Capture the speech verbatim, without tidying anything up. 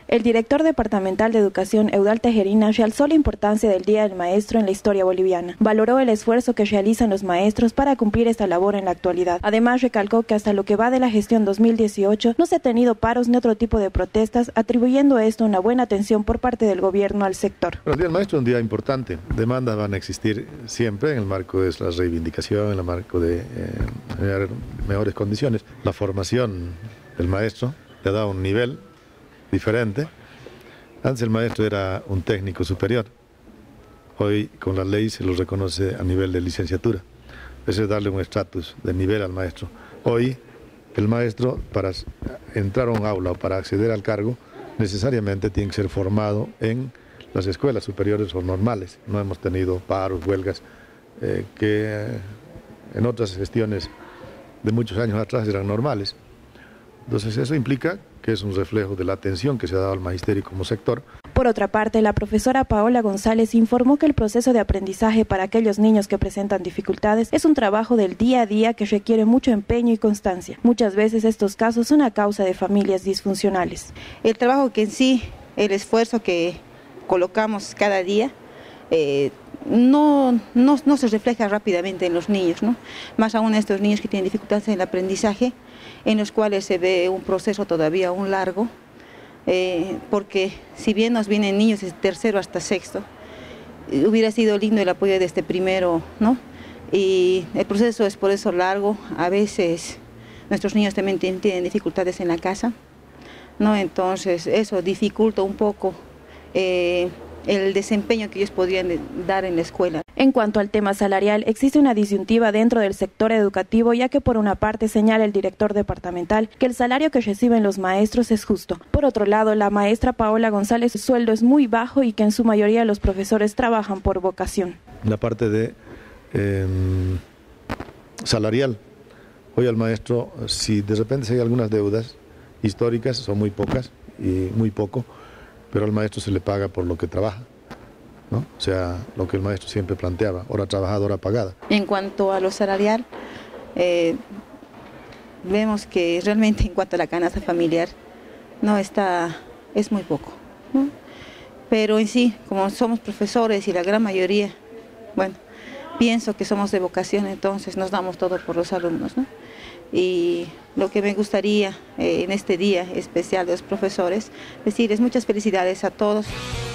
El director departamental de Educación, Eudal Tejerina, realzó la importancia del Día del Maestro en la historia boliviana. Valoró el esfuerzo que realizan los maestros para cumplir esta labor en la actualidad. Además, recalcó que hasta lo que va de la gestión dos mil dieciocho no se ha tenido paros ni otro tipo de protestas, atribuyendo esto a una buena atención por parte del gobierno al sector. El Día del Maestro es un día importante. Demandas van a existir siempre en el marco de la reivindicación, en el marco de eh, generar mejores condiciones. La formación del maestro le ha dado un nivel diferente. Antes el maestro era un técnico superior, hoy con la ley se lo reconoce a nivel de licenciatura. Eso es darle un estatus de nivel al maestro. Hoy el maestro, para entrar a un aula o para acceder al cargo, necesariamente tiene que ser formado en las escuelas superiores o normales. No hemos tenido paros, huelgas, eh, que en otras gestiones de muchos años atrás eran normales. Entonces eso implica que es un reflejo de la atención que se ha dado al magisterio como sector. Por otra parte, la profesora Paola González informó que el proceso de aprendizaje para aquellos niños que presentan dificultades es un trabajo del día a día que requiere mucho empeño y constancia. Muchas veces estos casos son a causa de familias disfuncionales. El trabajo que en sí, el esfuerzo que colocamos cada día, eh, no, no, no se refleja rápidamente en los niños, ¿no? Más aún estos niños que tienen dificultades en el aprendizaje, en los cuales se ve un proceso todavía aún largo, eh, porque si bien nos vienen niños de tercero hasta sexto, hubiera sido lindo el apoyo de este primero, ¿no? Y el proceso es por eso largo. A veces nuestros niños también tienen, tienen dificultades en la casa, ¿no? Entonces eso dificulta un poco eh, el desempeño que ellos podrían dar en la escuela. En cuanto al tema salarial, existe una disyuntiva dentro del sector educativo, ya que por una parte señala el director departamental que el salario que reciben los maestros es justo. Por otro lado, la maestra Paola González, su sueldo es muy bajo y que en su mayoría los profesores trabajan por vocación. La parte de eh, salarial, hoy al maestro, si de repente hay algunas deudas históricas, son muy pocas y muy poco, pero al maestro se le paga por lo que trabaja, ¿no? O sea, lo que el maestro siempre planteaba, hora trabajada, hora pagada. En cuanto a lo salarial, eh, vemos que realmente en cuanto a la canasta familiar, no está, es muy poco, ¿no? Pero en sí, como somos profesores y la gran mayoría, bueno, pienso que somos de vocación, entonces nos damos todo por los alumnos, ¿no? Y lo que me gustaría eh, en este día especial de los profesores, decirles muchas felicidades a todos.